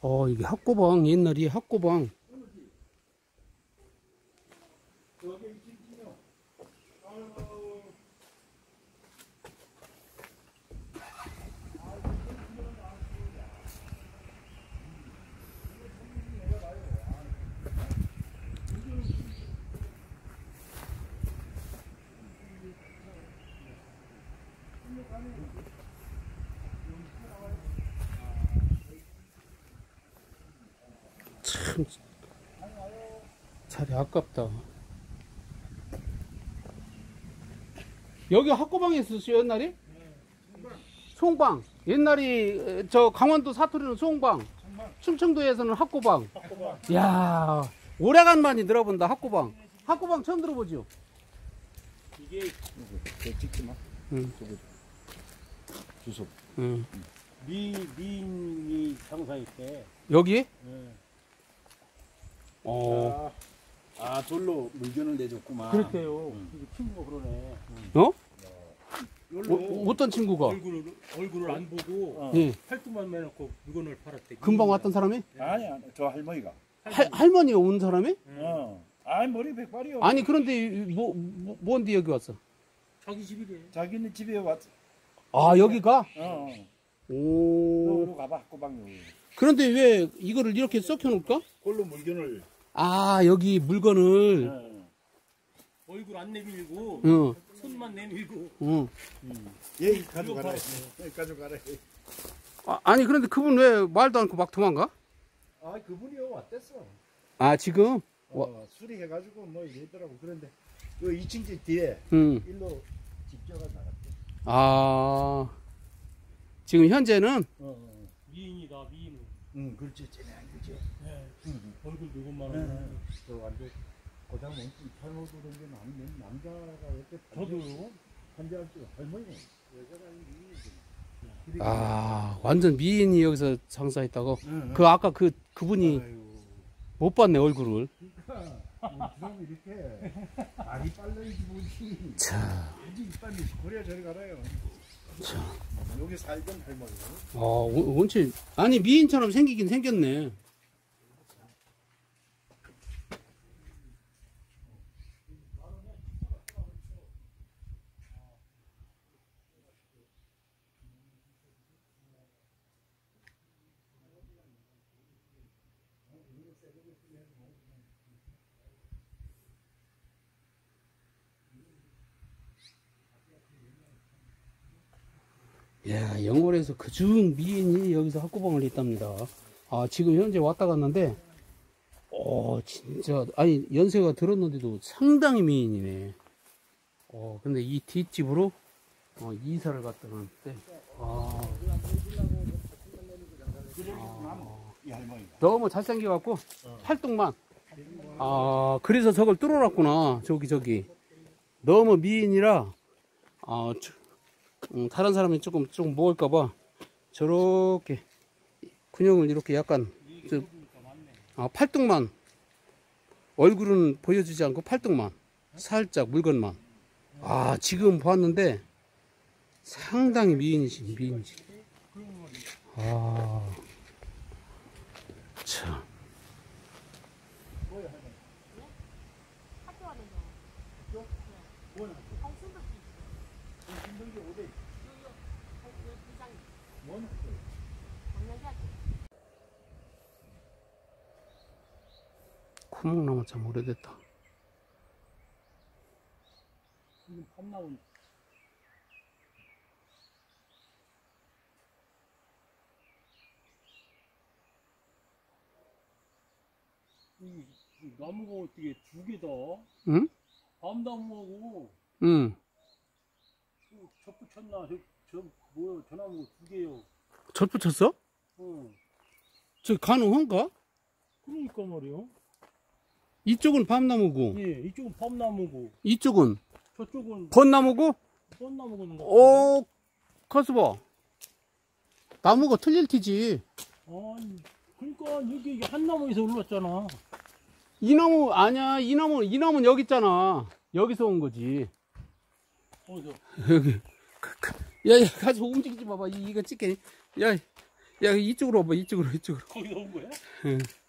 이게 학고방, 옛날에 학고방. 참 자리 아깝다. 여기 학고방이었어요 옛날에? 송방. 옛날에 저 강원도 사투리는 송방, 충청도에서는 학고방. 이야, 오래간만에 들어본다. 학고방. 학고방 처음 들어보죠? 이게 찍지 마. 주소. 미인이 장사했대. 여기? 네. 돌로 물건을 내줬구만. 그렇대요. 친구가 그러네. 어떤 친구가? 얼굴을 안 보고 예. 팔뚝만 매놓고 물건을 팔았대. 금방 왔던 사람이? 아니야, 저 할머니가. 할머니가 온 사람이? 아이, 머리 백발이요. 아니 그런데 뭔데 여기 왔어? 자기 집이래. 자기는 집에 왔어. 아 여기가? 오. 너로 가봐, 학고방요. 그런데 왜 이거를 이렇게 썩혀 놓을까? 그걸로 물건을. 여기 물건을. 얼굴 안 내밀고 손만 내밀고. 얘 가져가라. 가져가라. 아니 그런데 그분 왜 말도 않고 막 도망가? 그분이요 왔댔어. 지금? 수리해가지고 뭐 이러더라고. 그런데 그 2층 집 뒤에 일로 집져가 나갔대. 지금 현재는? 미인이다, 미인. 그렇지. 쟤네 안 그죠? 얼굴 누구만 하면. 저 완전 고장 몸좀 잘못 그런 게 남자가 이렇게 저도요. 환자할 때 할머니 여자가 미인이지. 완전 미인이 여기서 장사했다고? 아까 그분이 못 봤네 얼굴을. 그럼 이렇게 알이 빨라야지 뭐지. 자. 이제 이빨이 고려 저리 가라요. 자. 여기 살던 할머니. 원체 아니 미인처럼 생기긴 생겼네. 야, 영월에서 그중 미인이 여기서 학고방을 했답니다. 지금 현재 왔다 갔는데, 진짜, 아니, 연세가 들었는데도 상당히 미인이네. 근데 이 뒷집으로, 이사를 갔다 갔는데, 너무 잘생겨갖고, 팔뚝만. 그래서 저걸 뚫어놨구나. 저기. 너무 미인이라, 다른 사람이 조금 먹을까봐 저렇게 근육을 이렇게 약간 팔뚝만, 얼굴은 보여주지 않고 팔뚝만 살짝 물건만. 지금 봤는데 상당히 미인이지. 참. 구멍나무 참 오래됐다. 지금 팝 나온. 이 나무가 어떻게 두 개다? 응? 밤나무하고. 응. 젖 붙였나? 저 나무가 두 개요. 젖 붙였어? 저 가능한가? 그러니까 말이요. 이쪽은 밤나무고. 예, 이쪽은 밤나무고. 이쪽은? 저쪽은 벚나무고? 벚나무고는 거. 가서 봐. 나무가 틀릴 테지. 그러니까 여기 한 나무에서 올랐잖아. 이 나무 아니야. 이 나무는 여기 있잖아. 여기서 온 거지. 어디서? 여기. 야, 가서 움직이지 마봐. 이거 찍게. 야, 야, 이쪽으로 와봐, 이쪽으로. 거기서 온 거야? 응.